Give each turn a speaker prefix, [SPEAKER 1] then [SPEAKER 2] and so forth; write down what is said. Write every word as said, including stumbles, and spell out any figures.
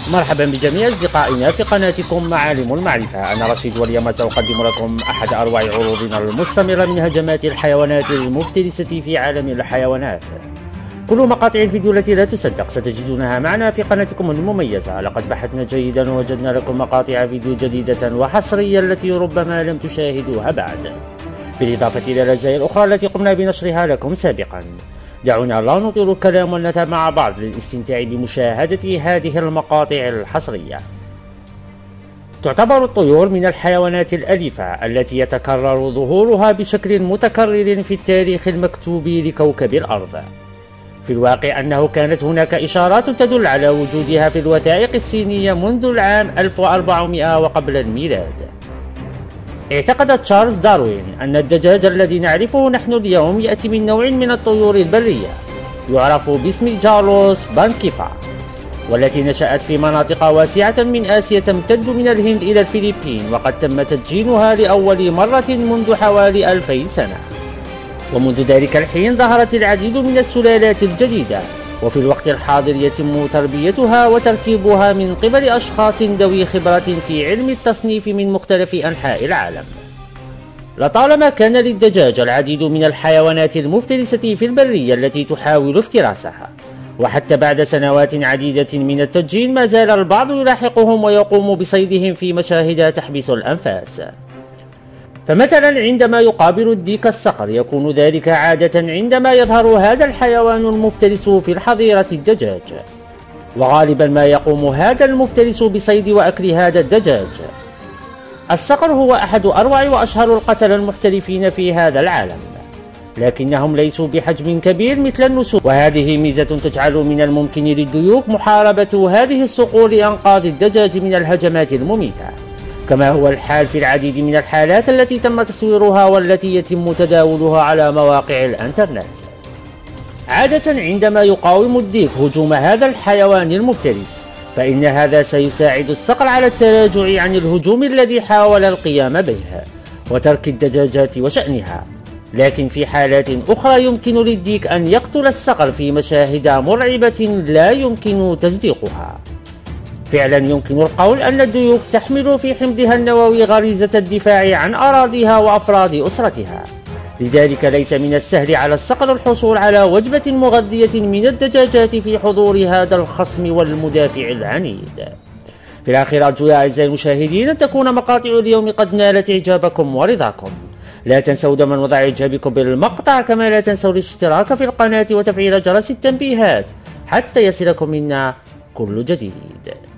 [SPEAKER 1] مرحبا بجميع أصدقائنا في قناتكم معالم المعرفة. أنا رشيد، واليوم سأقدم لكم أحد أروع عروضنا المستمرة من هجمات الحيوانات المفترسة في عالم الحيوانات. كل مقاطع الفيديو التي لا تصدق ستجدونها معنا في قناتكم المميزة. لقد بحثنا جيدا ووجدنا لكم مقاطع فيديو جديدة وحصرية التي ربما لم تشاهدوها بعد، بالإضافة إلى الرسائل الأخرى التي قمنا بنشرها لكم سابقا. دعونا لا نطيل الكلام ونذهب مع بعض للاستمتاع بمشاهدة هذه المقاطع الحصرية. تعتبر الطيور من الحيوانات الأليفة التي يتكرر ظهورها بشكل متكرر في التاريخ المكتوب لكوكب الأرض. في الواقع أنه كانت هناك إشارات تدل على وجودها في الوثائق الصينية منذ العام ألف وأربعمائة وقبل الميلاد. اعتقد تشارلز داروين أن الدجاج الذي نعرفه نحن اليوم يأتي من نوع من الطيور البرية يعرف باسم جاروس بانكيفا، والتي نشأت في مناطق واسعة من آسيا تمتد من الهند إلى الفلبين، وقد تم تدجينها لأول مرة منذ حوالي ألفي سنة. ومنذ ذلك الحين ظهرت العديد من السلالات الجديدة، وفي الوقت الحاضر يتم تربيتها وترتيبها من قبل أشخاص ذوي خبرة في علم التصنيف من مختلف أنحاء العالم. لطالما كان للدجاج العديد من الحيوانات المفترسة في البرية التي تحاول افتراسها، وحتى بعد سنوات عديدة من التدجين ما زال البعض يلاحقهم ويقوم بصيدهم في مشاهد تحبس الأنفاس. فمثلا عندما يقابل الديك الصقر يكون ذلك عادة عندما يظهر هذا الحيوان المفترس في الحظيرة الدجاج، وغالبا ما يقوم هذا المفترس بصيد وأكل هذا الدجاج. الصقر هو أحد أروع وأشهر القتلة المحترفين في هذا العالم، لكنهم ليسوا بحجم كبير مثل النسور، وهذه ميزة تجعل من الممكن للديوك محاربة هذه الصقور لإنقاذ الدجاج من الهجمات المميتة، كما هو الحال في العديد من الحالات التي تم تصويرها والتي يتم تداولها على مواقع الانترنت. عادة عندما يقاوم الديك هجوم هذا الحيوان المفترس، فإن هذا سيساعد الصقر على التراجع عن الهجوم الذي حاول القيام به وترك الدجاجات وشأنها. لكن في حالات أخرى يمكن للديك أن يقتل الصقر في مشاهد مرعبة لا يمكن تصديقها. فعلا يمكن القول أن الديوك تحمل في حمضها النووي غريزة الدفاع عن أراضيها وأفراد أسرتها، لذلك ليس من السهل على الصقر الحصول على وجبة مغذية من الدجاجات في حضور هذا الخصم والمدافع العنيد. في الأخير أرجو يا أعزائي المشاهدين أن تكون مقاطع اليوم قد نالت إعجابكم ورضاكم. لا تنسوا دوما وضع إعجابكم بالمقطع، كما لا تنسوا الاشتراك في القناة وتفعيل جرس التنبيهات حتى يصلكم منا كل جديد.